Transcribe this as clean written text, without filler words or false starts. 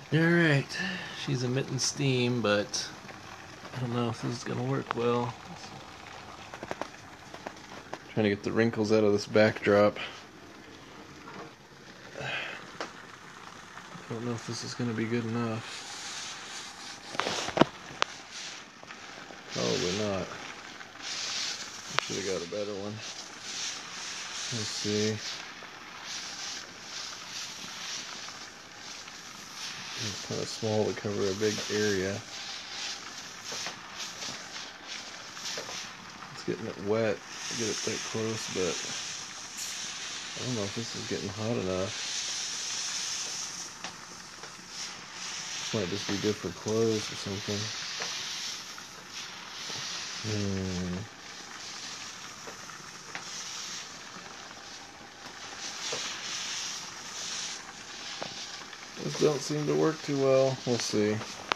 Alright, she's emitting steam, but I don't know if this is going to work well. Trying to get the wrinkles out of this backdrop. I don't know if this is going to be good enough. Probably not. I should have got a better one. Let's see. It's kind of small to cover a big area. It's getting it wet to get it that close, but I don't know if this is getting hot enough. This might just be good for clothes or something. Those don't seem to work too well. We'll see.